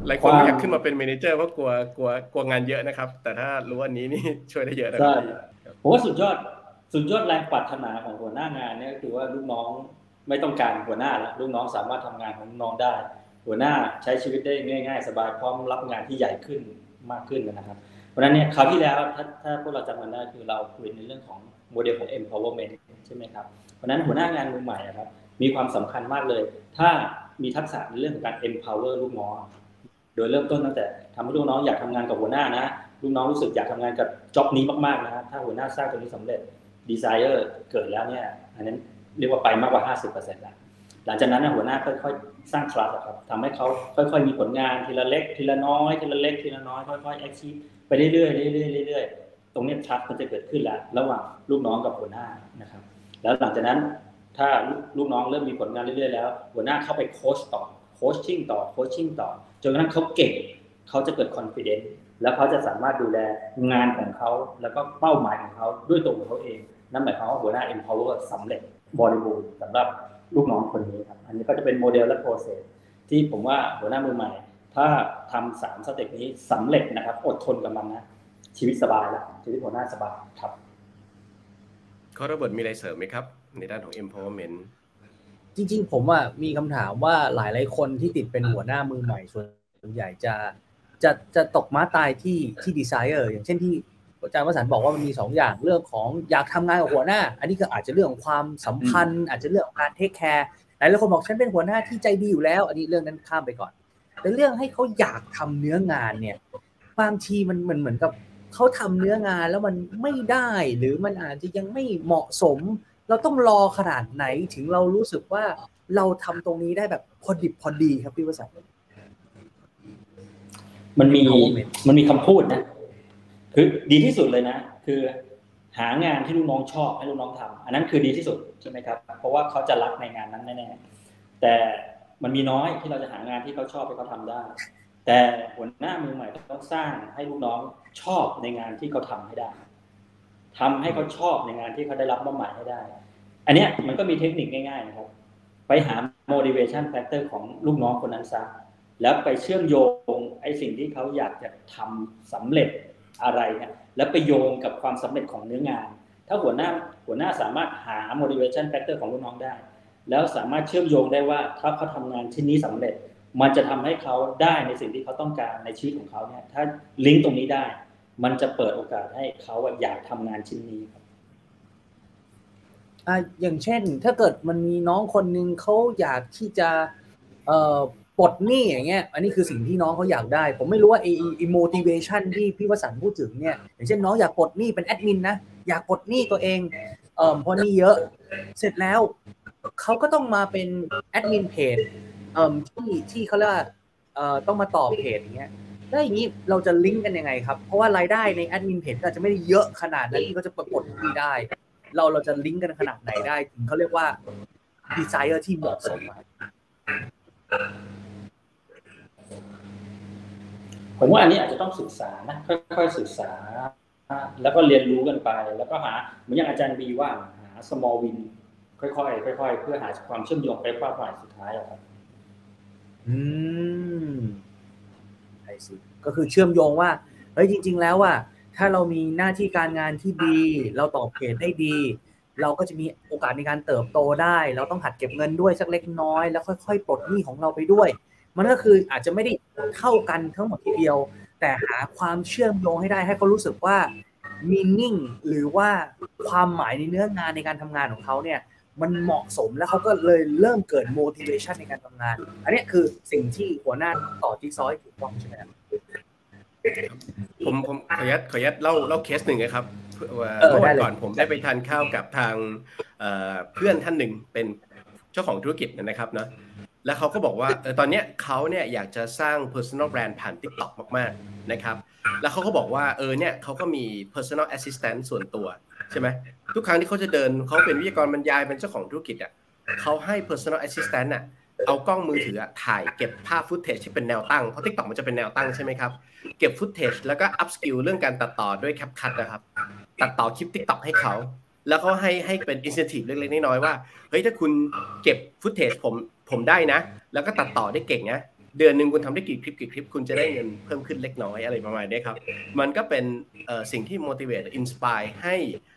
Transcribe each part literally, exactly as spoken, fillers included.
หลายคนไม่อยากขึ้นมาเป็นเมเนเจอร์เพราะกลัวกลัวกลัวงานเยอะนะครับแต่ถ้ารู้อันนี้นี่ช่วยได้เยอะนะครับผมว่าสุดยอดสุดยอดแรงปรารถนาของหัวหน้างานเนี่ยก็คือว่าลูกน้องไม่ต้องการหัวหน้าแล้วลูกน้องสามารถทำงานของลูกน้องได้หัวหน้าใช้ชีวิตได้ง่ายๆสบายพร้อมรับงานที่ใหญ่ขึ้นมากขึ้นนะครับเพราะฉะนั้นเนี่ยคราวที่แล้วถ้าถ้าพวกเราจำกันได้คือเราคุยในเรื่องของโมเดลของ empowerment ใช่ไหมครับเพราะฉะนั้นหัวหน้างานมือใหม่ครับมีความสำคัญมากเลยถ้ามีทักษะในเรื่องของการ empower ลูกน้องโดยเริ่มต้นตั้งแต่ทำให้ลูกน้องอยากทำงานกับหัวหน้านะลูกน้องรู้สึกอยากทำงานกับจ็อบนี้มากๆนะถ้าหัวหน้าสร้างตัวนี้สำเร็จ desire เกิดแล้วเนี่ยอันนั้นเรียกว่าไปมากกว่า ห้าสิบเปอร์เซ็นต์ แล้วหลังจากนั้นหัวหน้าค่อยๆสร้าง trust ครับทำให้เขาค่อยๆมีผลงานทีละเล็กทีละน้อยทีละเล็กทีละน้อยค่อยๆ achieve ไปเรื่อยๆเรื่อยๆเรื่อยๆตรงนี้ trust มันจะเกิดขึ้นแล้วระหว่างลูกน้องกับหัวหน้านะครับแล้วหลังจากนั้นถ้าลูกน้องเริ่มมีผลงานเรื่อยๆแล้วหัวหน้าเข้าไปโค้ชต่อโค้ชชิ่งต่อโค้ชชิ่งต่อจนกระทั่งเขาเก่งเขาจะเกิด confidence แล้วเขาจะสามารถดูแลงานของเขาแล้วก็เป้าหมายของเขาด้วยตัวของเขาเองนั่นหมายความว่าหัวหน้า empower สำเร็จบริบูรณ์สำหรับลูกน้องคนนี้ครับอันนี้ก็จะเป็นโมเดลและ process ที่ผมว่าหัวหน้ามือใหม่ถ้าทำสามสเต็ปนี้สำเร็จนะครับอดทนกับมันนะชีวิตสบายแล้วชีวิตหัวหน้าสบายครับข้อระเบิดมีอะไรเสริมไหมครับในด้านของ empowerment จริงๆผมอ่ะมีคำถามว่าหลายๆคนที่ติดเป็นหัวหน้ามือใหม่ส่วนใหญ่จะจะจะตกม้าตายที่ที่ desire อย่างเช่นที่อาจารย์วสันต์บอกว่ามันมีสองอย่างเรื่องของอยากทำงานกับหัวหน้าอันนี้ก็อาจจะเรื่องของความสัมพันธ์อาจจะเรื่องของการเทคแคร์หลายๆคนบอกฉันเป็นหัวหน้าที่ใจดีอยู่แล้วอันนี้เรื่องนั้นข้ามไปก่อนแต่เรื่องให้เขาอยากทำเนื้องานเนี่ยบางทีมันมันเหมือนกับเขาทำเนื้องานแล้วมันไม่ได้หรือมันอาจจะยังไม่เหมาะสมเราต้องรอขนาดไหนถึงเรารู้สึกว่าเราทำตรงนี้ได้แบบพอดิบพอดีครับพี่วสันต์มันมีมันมีคำพูดนะคือดีที่สุดเลยนะคือหางานที่ลูกน้องชอบให้ลูกน้องทำอันนั้นคือดีที่สุดใช่ไหมครับเพราะว่าเขาจะรักในงานนั้นแน่ๆแต่มันมีน้อยที่เราจะหางานที่เขาชอบให้เขาทำได้แต่หัวหน้ามือใหม่ต้องสร้างให้ลูกน้องชอบในงานที่เขาทำให้ได้ทำให้เขาชอบในงานที่เขาได้รับมอบหมายให้ได้อันเนี้ยมันก็มีเทคนิคง่ายๆนะครับไปหา motivation factor ของลูกน้องคนนั้นซะแล้วไปเชื่อมโยงไอ้สิ่งที่เขาอยากจะทำสำเร็จอะไรเนี่ยแล้วไปโยงกับความสำเร็จของเนื้องานถ้าหัวหน้าหัวหน้าสามารถหา motivation factor ของลูกน้องได้แล้วสามารถเชื่อมโยงได้ว่าถ้าเขาทำงานชิ้นนี้สำเร็จมันจะทำให้เขาได้ในสิ่งที่เขาต้องการในชีวิตของเขาเนี่ยถ้าลิงก์ตรงนี้ได้มันจะเปิดโอกาสให้เขาอยากทำงานชิ้นนี้ครับอ่าอย่างเช่นถ้าเกิดมันมีน้องคนนึงเขาอยากที่จะเอ่อปลดหนี้อย่างเงี้ยอันนี้คือสิ่งที่น้องเขาอยากได้ผมไม่รู้ว่าไอ้ไอ้ motivation ที่พี่วสันต์พูดถึงเนี่ยอย่างเช่นน้องอยากปลดหนี้เป็นแอดมินนะอยากปลดหนี้ตัวเองเอ่อเพราะหนี้เยอะเสร็จแล้วเขาก็ต้องมาเป็นแอดมินเพจเอ่อที่ที่เขาเรียกว่าเอ่อต้องมาต่อเพจอย่างเงี้ยแล้วอย่างนี้เราจะลิงก์กันยังไงครับเพราะว่ารายได้ในแอดมินเพจอาจจะไม่ได้เยอะขนาดนั้นที่เขาจะปลดหนี้ได้เราเราจะลิงก์กันขนาดไหนได้ถึงเขาเรียกว่า desire ที่เหมาะสมผมว่าอันนี้อาจจะต้องศึกษานะค่อยๆศึกษาแล้วก็เรียนรู้กันไปแล้วก็หาเหมือนอย่างอาจารย์บีว่าหา small win ค่อยๆค่อยๆเพื่อหาความเชื่อมโยงไปเป้าหมายสุดท้ายครับอืมไอ้สิก็คือเชื่อมโยงว่าเฮ้ยจริงๆแล้วว่าถ้าเรามีหน้าที่การงานที่ดีเราตอบเพจได้ดีเราก็จะมีโอกาสในการเติบโตได้เราต้องหัดเก็บเงินด้วยสักเล็กน้อยแล้วค่อยๆปลดหนี้ของเราไปด้วยมันก็คืออาจจะไม่ได้เท่ากันทั้งหมดทีเดียวแต่หาความเชื่อมโยงให้ได้ให้เขารู้สึกว่า meaning หรือว่าความหมายในเนื้องานในการทำงานของเขาเนี่ยมันเหมาะสมแล้วเขาก็เลยเริ่มเกิด motivation ในการทำงานอันนี้คือสิ่งที่หัวหน้าต่อจิ๊กซอว์ถูกต้องใช่ไหมครับผมผมขออนุญาตขออนุญาตเล่าเล่าเคสหนึ่งนะครับเมื่อวันก่อนผมได้ไปทานข้าวกับทางเพื่อนท่านหนึ่งเป็นเจ้าของธุรกิจนะครับนะแล้วเขาก็บอกว่าเออตอนนี้เขาเนี่ยอยากจะสร้าง personal brand ผ่าน TikTok มากๆนะครับแล้วเขาก็บอกว่าเออเนี่ยเขาก็มี personal assistant ส่วนตัวใช่ไหมทุกครั้งที่เขาจะเดินเขาเป็นวิทยากรบรรยายเป็นเจ้าของธุรกิจอ่ะเขาให้ personal assistant อ่ะเอากล้องมือถือถ่ายเก็บภาพฟุตเทจที่เป็นแนวตั้งเพราะ TikTok มันจะเป็นแนวตั้งใช่ไหมครับเก็บฟุตเทจแล้วก็ up skill เรื่องการตัดต่อด้วย CapCut นะครับตัดต่อคลิป TikTok ให้เขาแล้วก็ให้ให้เป็น incentive เล็กๆน้อยๆว่าเฮ้ยถ้าคุณเก็บฟุตเทจผมผมได้นะแล้วก็ตัดต่อได้เก่งนะเดือนนึงคุณทำได้กี่คลิปกี่คลิปคุณจะได้เงินเพิ่มขึ้นเล็กน้อยอะไรประมาณนี้ครับมันก็เป็นสิ่งที่ motivate inspire ให้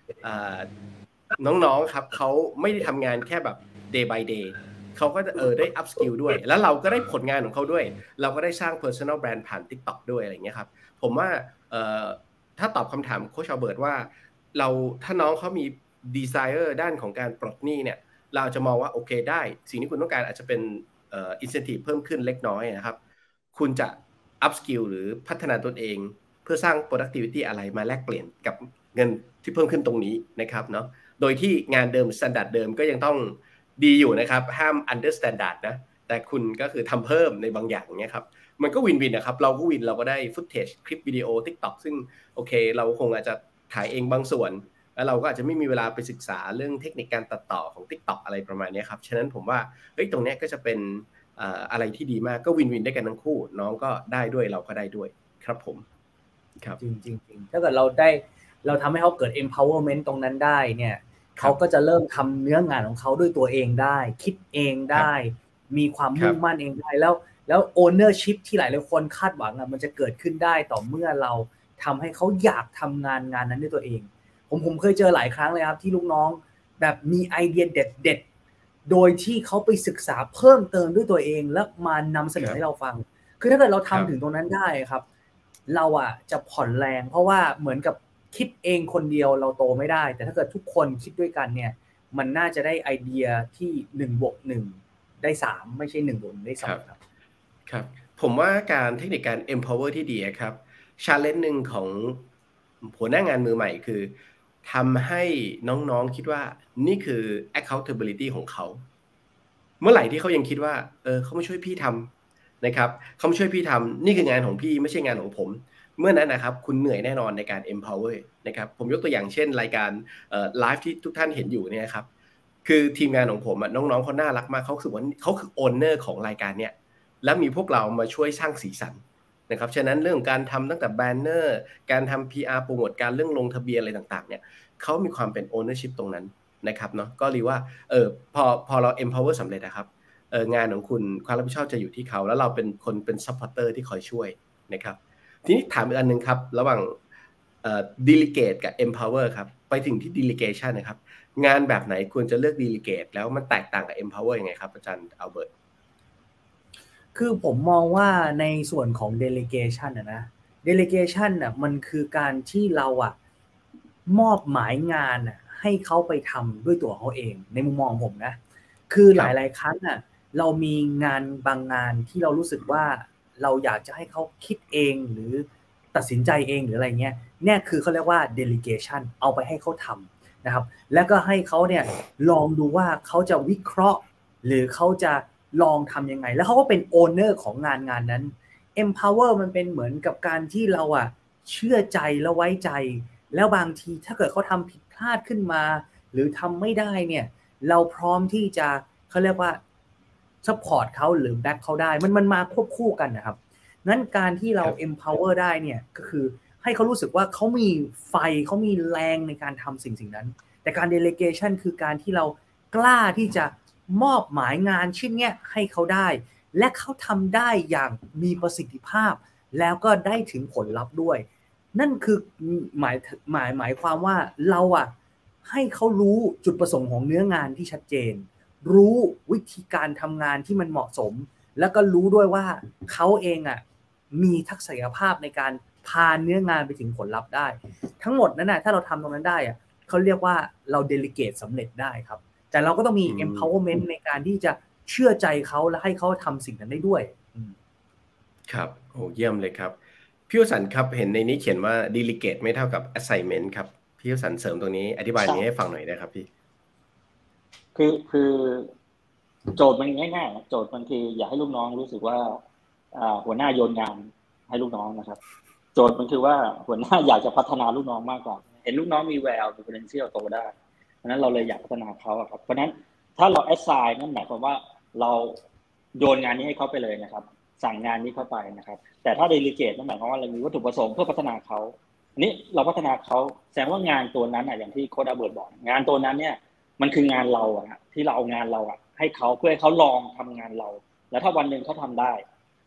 น้องๆครับเขาไม่ได้ทำงานแค่แบบ day by day เขาก็จะเออได้ up skill ด้วยแล้วเราก็ได้ผลงานของเขาด้วยเราก็ได้สร้าง personal brand ผ่าน TikTok ด้วยอะไรอย่างเงี้ยครับผมว่าถ้าตอบคำถามโค้ชอัลเบิร์ตว่าเราถ้าน้องเขามี desire ด้านของการปลดหนี้เนี่ยเราจะมองว่าโอเคได้สิ่งที่คุณต้องการอาจจะเป็นเอ่อ incentive เพิ่มขึ้นเล็กน้อยนะครับคุณจะ up skill หรือพัฒนาตนเองเพื่อสร้าง productivity อะไรมาแลกเปลี่ยนกับเงินที่เพิ่มขึ้นตรงนี้นะครับเนาะโดยที่งานเดิม standard เดิมก็ยังต้องดีอยู่นะครับห้าม under standard นะแต่คุณก็คือทำเพิ่มในบางอย่างเงี้ยครับมันก็วินวินนะครับเราก็วินเราก็ได้ footage คลิปวิดีโอ TikTok ซึ่งโอเคเราคงอาจจะถ่ายเองบางส่วนแล้วเราก็อาจจะไม่มีเวลาไปศึกษาเรื่องเทคนิคการตัดต่อของ TikTok อะไรประมาณนี้ครับฉะนั้นผมว่าเฮ้ยตรงนี้ก็จะเป็นอะไรที่ดีมากก็วินวินได้กันทั้งคู่น้องก็ได้ด้วยเราก็ได้ด้วยครับผมครับจริงจริงจริงถ้าเกิดเราได้เราทำให้เขาเกิด empowerment ตรงนั้นได้เนี่ยเขาก็จะเริ่มทำเนื้องานของเขาด้วยตัวเองได้คิดเองได้มีความมุ่งมั่นเองได้แล้วแล้ว ownership ที่หลายหลายคนคาดหวังอ่ะมันจะเกิดขึ้นได้ต่อเมื่อเราทำให้เขาอยากทำงานงานนั้นด้วยตัวเองผมผมเคยเจอหลายครั้งเลยครับที่ลูกน้องแบบมีไอเดียเด็ดๆโดยที่เขาไปศึกษาเพิ่มเติมด้วยตัวเองแล้วมานำเสนอให้เราฟังคือถ้าเกิดเราทำถึงตรงนั้นได้ครับเราอ่ะจะผ่อนแรงเพราะว่าเหมือนกับคิดเองคนเดียวเราโตไม่ได้แต่ถ้าเกิดทุกคนคิดด้วยกันเนี่ยมันน่าจะได้ไอเดียที่หนึ่งบวกหนึ่งได้สามไม่ใช่หนึ่งบวกหนึ่งได้สองครับครับผมว่าการเทคนิคการ empower ที่ดีครับ challenge นึงของหัวหน้างานมือใหม่คือทำให้น้องๆคิดว่านี่คือ accountability ของเขาเมื่อไหร่ที่เขายังคิดว่าเออเขามาช่วยพี่ทำนะครับเขามาช่วยพี่ทำนี่คืองานของพี่ไม่ใช่งานของผมเมื่อนั้นนะครับคุณเหนื่อยแน่นอนในการ empower นะครับผมยกตัวอย่างเช่นรายการเอ่อไลฟ์ที่ทุกท่านเห็นอยู่เนี่ยครับคือทีมงานของผมน้องๆเขาน่ารักมากเขาคือว่าเขาคือ owner ของรายการเนี่ยแล้วมีพวกเรามาช่วยสร้างสีสันนะครับฉะนั้นเรื่องการทำตั้งแต่แบนเนอร์การทำ พี อาร์ โปรโมทการเรื่องลงทะเบียนอะไรต่างๆเนี่ยเขามีความเป็น ownership ตรงนั้นนะครับเนาะก็เรียกว่าเออพอพอเรา empower สำเร็จนะครับเอองานของคุณความรับผิดชอบจะอยู่ที่เขาแล้วเราเป็นคนเป็น supporter ที่คอยช่วยนะครับทีนี้ถามอีกอันนึงครับระหว่างเอ่อ delegate กับ empower ครับไปถึงที่ delegation นะครับงานแบบไหนควรจะเลือก delegate แล้วมันแตกต่างกับ empower ยังไงครับอาจารย์อัลเบิร์ตคือผมมองว่าในส่วนของ delegation นะนะ delegation น่ะมันคือการที่เราอ่ะมอบหมายงานอ่ะให้เขาไปทำด้วยตัวเขาเองในมุมมองผมนะคือหลายๆครั้งอ่ะเรามีงานบางงานที่เรารู้สึกว่าเราอยากจะให้เขาคิดเองหรือตัดสินใจเองหรืออะไรเงี้ยเนี่ยคือเขาเรียกว่า delegation เอาไปให้เขาทำนะครับแล้วก็ให้เขาเนี่ยลองดูว่าเขาจะวิเคราะห์หรือเขาจะลองทำยังไงแล้วเขาก็เป็นโอนเนอร์ของงานงานนั้น empower มันเป็นเหมือนกับการที่เราอ่ะเชื่อใจแล้วไว้ใจแล้วบางทีถ้าเกิดเขาทำผิดพลาดขึ้นมาหรือทำไม่ได้เนี่ยเราพร้อมที่จะเขาเรียกว่าซัพพอร์ตเขาหรือแบ็คเขาได้มันมันมาควบคู่กันนะครับงั้นการที่เรา empower ได้เนี่ยก็คือให้เขารู้สึกว่าเขามีไฟเขามีแรงในการทำสิ่งสิ่งนั้นแต่การ delegation คือการที่เรากล้าที่จะมอบหมายงานชิ้นเนี้ยให้เขาได้และเขาทำได้อย่างมีประสิทธิภาพแล้วก็ได้ถึงผลลัพธ์ด้วยนั่นคือหมายหมายหมายความว่าเราอ่ะให้เขารู้จุดประสงค์ของเนื้องานที่ชัดเจนรู้วิธีการทำงานที่มันเหมาะสมแล้วก็รู้ด้วยว่าเขาเองอ่ะมีทักษะภาพในการพาเนื้องานไปถึงผลลัพธ์ได้ทั้งหมดนั้นนะถ้าเราทำตรงนั้นได้อ่ะเขาเรียกว่าเรา delegate สำเร็จได้ครับแต่เราก็ต้องมี empowerment ในการที่จะเชื่อใจเขาและให้เขาทำสิ่งนั้นได้ด้วยครับโอ้เยี่ยมเลยครับพี่วสันต์ครับเห็นในนี้เขียนว่า delegate ไม่เท่ากับ assignment ครับพี่วสันต์เสริมตรงนี้อธิบายนี้ให้ฟังหน่อยนะครับพี่คือคือโจทย์มันง่ายๆโจทย์มันคืออยากให้ลูกน้องรู้สึกว่าหัวหน้าโยนงานให้ลูกน้องนะครับโจทย์มันคือว่าหัวหน้าอยากจะพัฒนาลูกน้องมากกว่าเห็นลูกน้องมีแววมี potential โตได้เพราะนั้นเราเลยอยากพัฒนาเขาอะครับเพราะนั้นถ้าเรา assign นั่นหมายความว่าเราโยนงานนี้ให้เขาไปเลยนะครับสั่งงานนี้เข้าไปนะครับแต่ถ้า delegate นั่นหมายความว่าเรามีวัตถุประสงค์เพื่อพัฒนาเขาอันนี้เราพัฒนาเขาแสดงว่างานตัวนั้นอะอย่างที่โค้ชอัลเบิร์ตบอกงานตัวนั้นเนี่ยมันคืองานเราอะที่เราเอางานเราอะให้เขาเพื่อให้เขาลองทำงานเราแล้วถ้าวันหนึ่งเขาทำได้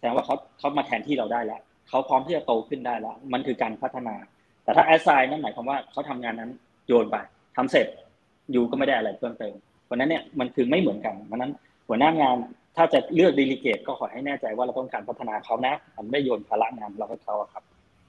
แสดงว่าเขาเขามาแทนที่เราได้แล้วเขาพร้อมที่จะโตขึ้นได้แล้วมันคือการพัฒนาแต่ถ้า assign นั่นหมายความว่าเขาทำงานนั้นโยนไปทำเสร็จอยู่ก็ไม่ได้อะไรเพิ่มเติมเพราะนั้นเนี่ยมันคือไม่เหมือนกันเพราะนั้นหัวหน้างานถ้าจะเลือก delegate ก็ขอให้แน่ใจว่าเราต้องการพัฒนาเขานะมันไม่โยนภาระงานเราให้เขาครับ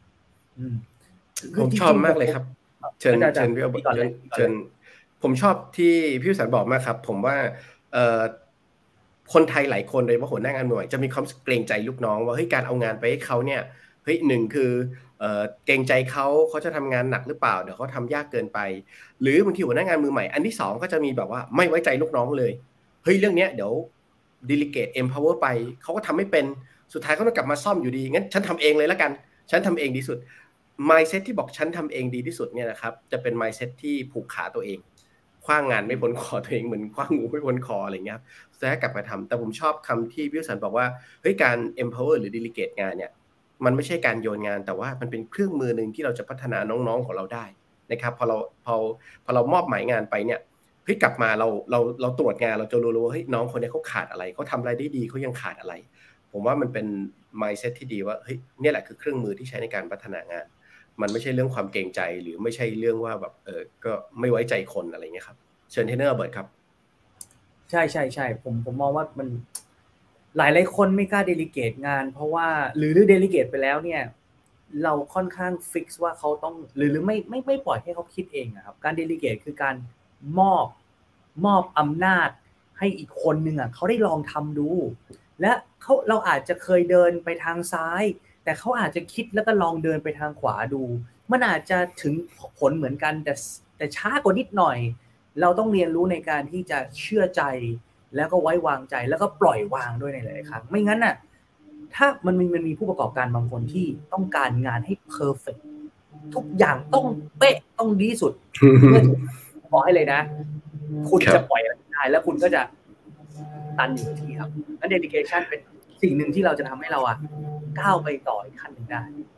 ผมชอบมากเลยครับเชิญเชิญพี่อบเชิญเชิญผมชอบที่พี่วิสันบอกมากครับผมว่าเอ่อคนไทยหลายคนโดยเฉพาะหัวหน้างานหน่วยจะมีความเกรงใจลูกน้องว่าเฮ้ยการเอางานไปให้เขาเนี่ยเฮ้ยหนึ่งคือเอ่อเกรงใจเขาเขาจะทำงานหนักหรือเปล่าเดี๋ยวเขาทำยากเกินไปหรือบางทีหัวหน้างานมือใหม่อันที่สองก็จะมีแบบว่าไม่ไว้ใจลูกน้องเลยเฮ้ยเรื่องเนี้ยเดี๋ยว delegate empower ไปเขาก็ทำไม่เป็นสุดท้ายเขาต้องกลับมาซ่อมอยู่ดีงั้นฉันทำเองเลยแล้วกันฉันทำเองดีสุด mindset ที่บอกฉันทำเองดีที่สุดเนี่ยนะครับจะเป็น mindset ที่ผูกขาตัวเองคว้างงานไม่พ้นคอตัวเองเหมือนคว้างงูไม่พ้นคออะไรเงี้ยจะให้กลับมาทำแต่ผมชอบคำที่พี่วิสันบอกว่าเฮ้ยการ empower หรือ delegate งานเนี่ยมันไม่ใช่การโยนงานแต่ว่ามันเป็นเครื่องมือหนึ่งที่เราจะพัฒนาน้องๆของเราได้นะครับพอเราพอพอเรามอบหมายงานไปเนี่ยเฮ้ยกลับมาเราเราเราตรวจงานเราจะรู้ว่าเฮ้ยน้องคนนี้เขาขาดอะไรเขาทำอะไรได้ดีเขายังขาดอะไรผมว่ามันเป็น mindset ที่ดีว่าเฮ้ยนี่แหละคือเครื่องมือที่ใช้ในการพัฒนางานมันไม่ใช่เรื่องความเกรงใจหรือไม่ใช่เรื่องว่าแบบเออก็ไม่ไว้ใจคนอะไรเงี้ยครับเชิญเทรนเนอร์เบิร์ดครับใช่ใช่ใช่ผมผมมองว่ามันหลายหลายคนไม่กล้าเดลิเกตงานเพราะว่าหรือหรือเดลิเกตไปแล้วเนี่ยเราค่อนข้างฟิกซ์ว่าเขาต้องหรือหรือไม่ไม่ไม่ปล่อยให้เขาคิดเองนะครับการเดลิเกตคือการมอบมอบอำนาจให้อีกคนนึงอ่ะเขาได้ลองทำดูและเขาเราอาจจะเคยเดินไปทางซ้ายแต่เขาอาจจะคิดแล้วก็ลองเดินไปทางขวาดูมันอาจจะถึงผลเหมือนกันแต่แต่ช้ากว่านิดหน่อยเราต้องเรียนรู้ในการที่จะเชื่อใจแล้วก็ไว้วางใจแล้วก็ปล่อยวางด้วยในหลายๆครั้งไม่งั้นน่ะถ้ามันมีมันมีผู้ประกอบการบางคนที่ต้องการงานให้เพอร์เฟคทุกอย่างต้องเป๊ะต้องดีสุดเพื่อบอกให้เลยนะคุณจะปล่อยได้แล้วคุณก็จะตันอยู่ที่ครับงั้น dedication เป็นสิ่งหนึ่งที่เราจะทำให้เราอ่ะก้าวไปต่ออีกขั้นหนึ่งได้